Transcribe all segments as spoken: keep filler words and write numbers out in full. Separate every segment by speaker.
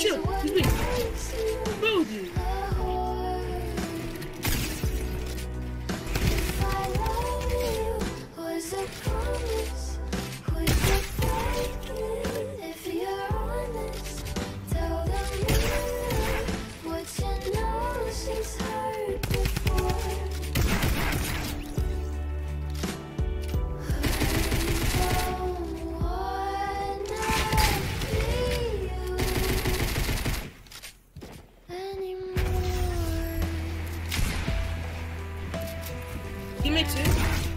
Speaker 1: shit! He's me! No, dude! Teammates too.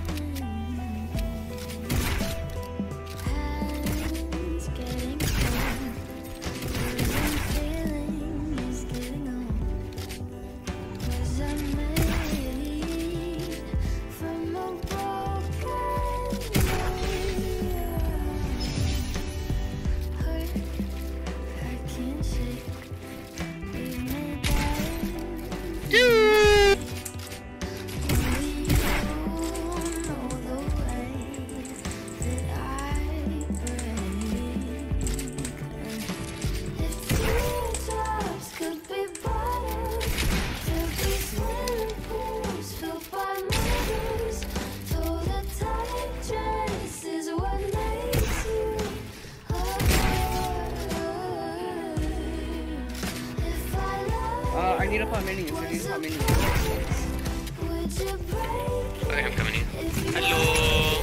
Speaker 2: Uh, I need a pot mini. I need a pot mini.
Speaker 3: Okay, I'm coming in. Hello.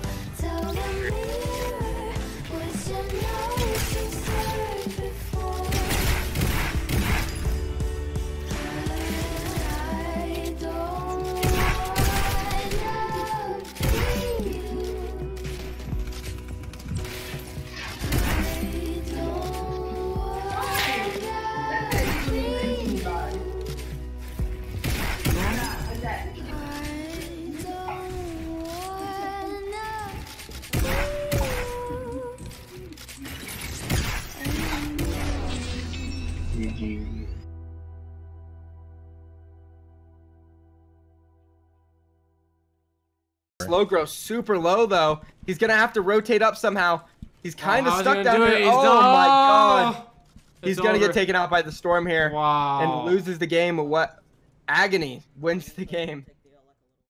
Speaker 2: G G.
Speaker 4: Slowgrow super low though. He's gonna have to rotate up somehow. He's kind of
Speaker 5: Oh,
Speaker 4: stuck down
Speaker 5: do
Speaker 4: here.
Speaker 5: it?
Speaker 4: Oh
Speaker 5: He's
Speaker 4: my
Speaker 5: done.
Speaker 4: god. He's
Speaker 5: It's
Speaker 4: gonna
Speaker 5: over.
Speaker 4: get taken out by the storm here.
Speaker 5: Wow.
Speaker 4: And loses the game. What agony wins the game.